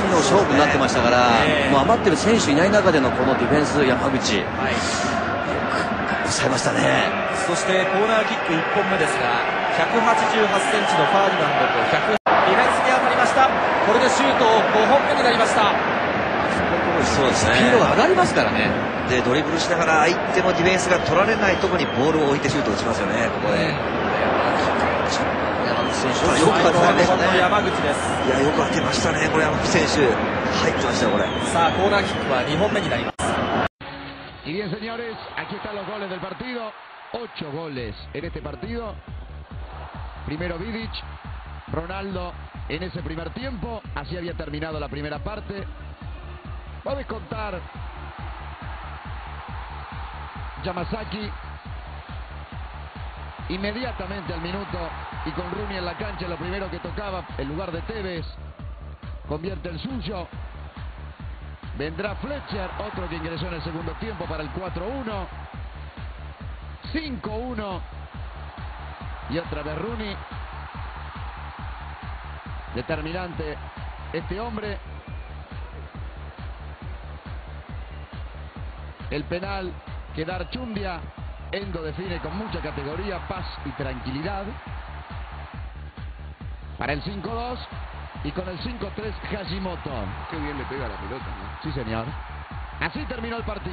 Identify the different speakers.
Speaker 1: の勝負になってましたから、もう余ってる選手いない中でのこのディフェンス、山口、よく抑えましたね。
Speaker 2: そしてコーナーキック1本目ですが、188センチのファーディナンドとディフェンスに当たりました。これでシュート5本目になりました。
Speaker 1: そうですね、スピードが上がりますからね。
Speaker 3: でドリブルしながら相手のディフェンスが取られないところにボールを置いてシュートを打ちますよね、ここで。
Speaker 1: 山口選手
Speaker 2: よく当てましたね。山口です。
Speaker 3: いや、よく当てましたね、これ山口選手。入ってましたよ、これ。
Speaker 2: さあ、コーナーキックは2本目になります。
Speaker 4: Y bien, señores, aquí están los goles del partido. 8 goles en este partido. Primero Vidic, Ronaldo en ese primer tiempo. Así había terminado la primera parte. Va a descontar Yamasaki inmediatamente al minuto, y con Rooney en la cancha, lo primero que tocaba en lugar de Tevez, convierte el suyo. Vendrá Fletcher, otro que ingresó en el segundo tiempo para el 4-1. 5-1. Y otra vez Rooney. Determinante este hombre. El penal que da Archundia. Endo define con mucha categoría, paz y tranquilidad. Para el 5-2. Y con el 5-3 Hashimoto.
Speaker 5: Qué bien le pega la pelota, ¿no?
Speaker 4: Sí, señor. Así terminó el partido.